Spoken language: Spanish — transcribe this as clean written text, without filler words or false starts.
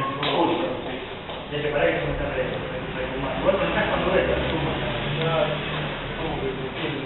justo. De preparar que se me está recumando. Igual con el casco no ves, la suma. ¿Cómo que